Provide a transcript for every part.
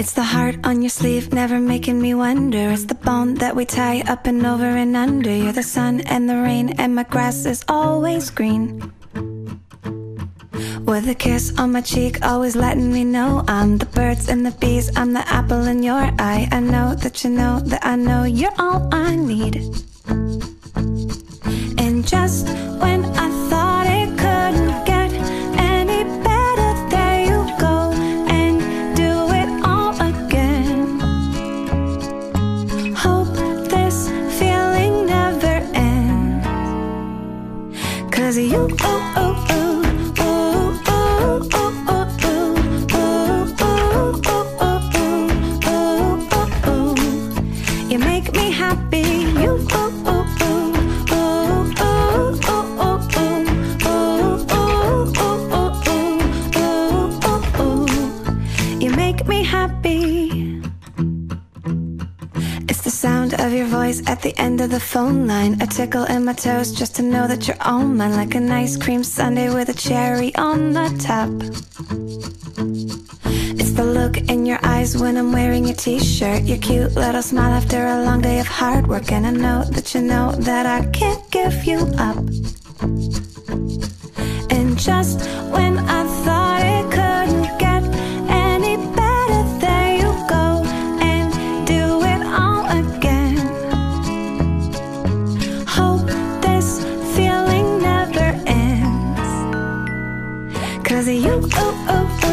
It's the heart on your sleeve, never making me wonder. It's the bone that we tie up and over and under. You're the sun and the rain, and my grass is always green. With a kiss on my cheek, always letting me know I'm the birds and the bees, I'm the apple in your eye. I know that you know that I know you're all I need. And just when I thought it couldn't get any better, there you go and do it all again. Hope this feeling never ends, 'cause you, oh, oh, oh, you make me happy, you, oh, oh, oh, oh, oh, oh, oh, oh, oh, oh, oh, you make me happy. It's the sound of your voice at the end of the phone line, a tickle in my toes just to know that you're all mine, like an ice cream sundae with a cherry on the top. It's the look in your eyes when I'm wearing your t-shirt, your cute little smile after a long day of hard work. And I know that you know that I can't give you up. And just when I thought it couldn't get any better, there you go and do it all again. Hope this feeling never ends, 'cause you, oh, oh, oh,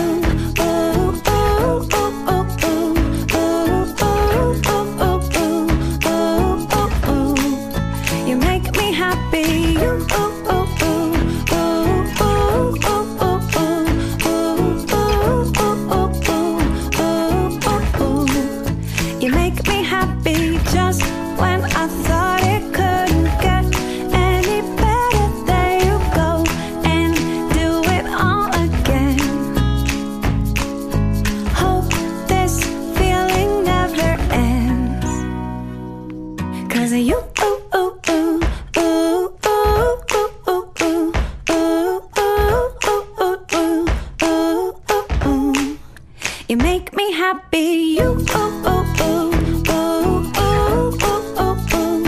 you make me happy, you, oh, oh, oh, oh, oh, oh, oh,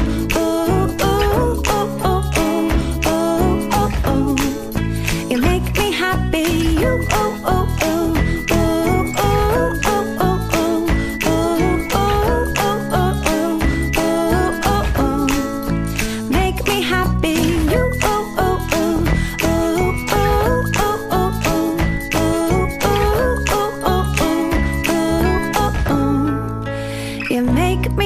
oh, oh, oh, oh, oh, you make me happy, you, oh, oh, oh, oh, oh, oh, oh, oh, oh, make me happy, you, oh, oh, oh, you make